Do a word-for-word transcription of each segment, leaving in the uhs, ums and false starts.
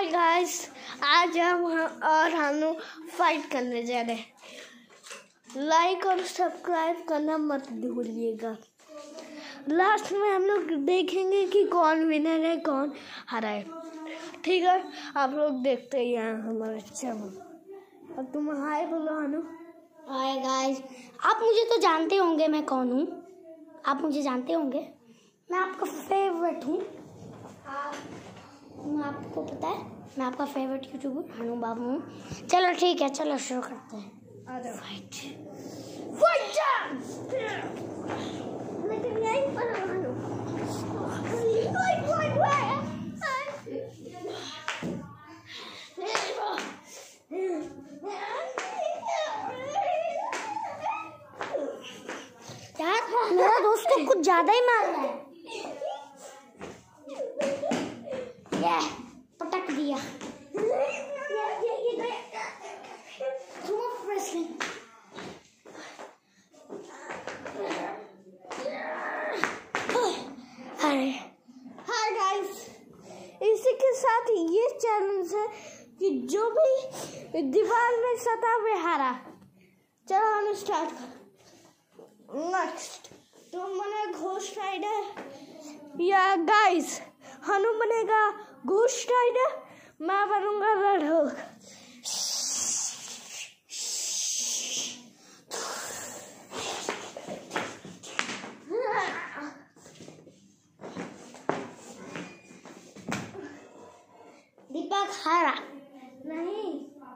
Hi guys, आज हम और हानू फाइट करने जा रहे हैं। लाइक और सब्सक्राइब करना मत भूलिएगा। लास्ट में हम लोग देखेंगे कि कौन विनर है कौन हारा है। ठीक है, आप लोग देखते ही हैं हमारे चैनल। और तुम हाय बोलो हानू। हाय गाइस, आप मुझे तो जानते होंगे मैं कौन हूँ। आप मुझे जानते होंगे, मैं आपका फेवरेट हूँ। मैं आपको पता है मैं आपका फेवरेट यूट्यूबर हानू बाबू हूँ। चलो ठीक है, चलो शुरू करते हैं। आ जाओ। फाइट फाइट लेकिन यहीं पर हानू। फाइट फाइट यार, मेरा दोस्त तो कुछ ज्यादा ही मार रहा है। ये पटक दिया। हाय गाइस, इसी के साथ ये चैलेंज है कि जो भी दीवार में सटा वे हारा। चलो हम स्टार्ट कर। नेक्स्ट तुम बने घोस्ट राइडर या गाइस हानू बनेगा घोस्ट राइडर, मैं बनूंगा रेड हल्क। दीपक हारा नहीं,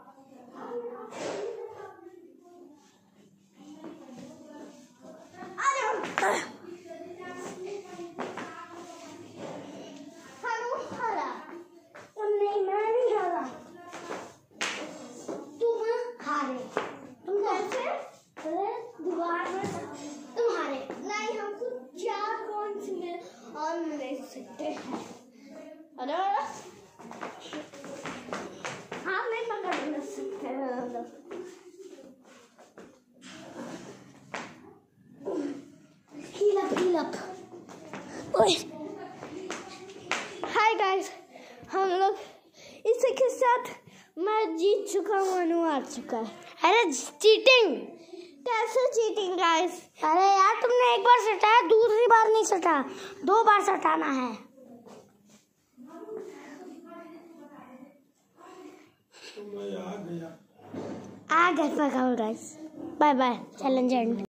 हानू हारा। और नहीं, मैं नहीं हारा, तुम हारे। तुम कैसे? अरे दीवार में तुम हारे। नहीं, हमको चार पॉइंट्स मिल और मिल सकते हैं। अरे हाँ, नहीं पकड़ नहीं सकते हैं हम लोग। Heal up, heal up. ओए हाय गाइस, हम लोग इसी के साथ मैं जीत चुका हूँ, हानू हार चुका है। अरे चीटिंग! कैसे चीटिंग गाइस? अरे यार, तुमने एक बार सटाया, दूसरी बार नहीं सटा, दो बार सटाना है। आ गए guys. Bye bye, challenge and.